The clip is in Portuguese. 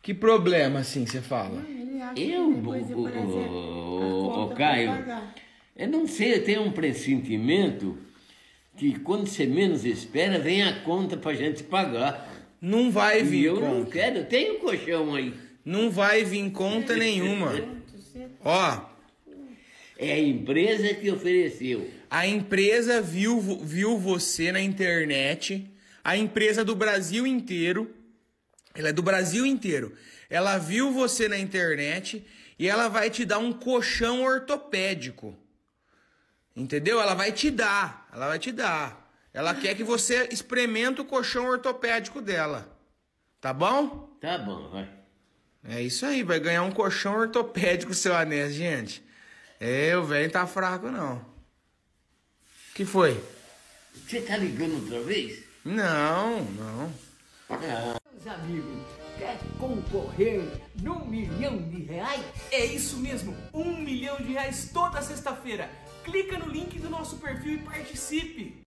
Que problema, assim, você fala? Ele acha que Eu, depois de, por exemplo, a conta Caio, pra pagar. eu não sei, eu tenho um pressentimento que quando você menos espera, vem a conta pra gente pagar. Não vai E vir eu não conta. quero, eu tenho um colchão aí. Não vai vir conta nenhuma. Ó, É a empresa que ofereceu. a empresa viu você na internet, a empresa do Brasil inteiro, ela é do Brasil inteiro. Ela viu você na internet e ela vai te dar um colchão ortopédico. Entendeu? Ela vai te dar. Ela quer que você experimente o colchão ortopédico dela. Tá bom? Tá bom, vai. É isso aí, vai ganhar um colchão ortopédico, seu Anés, gente. É, o velho tá fraco, não. Que foi? Você tá ligando outra vez? Não. Meus amigos, quer concorrer num R$ 1 milhão? É isso mesmo, R$ 1 milhão toda sexta-feira. Clica no link do nosso perfil e participe!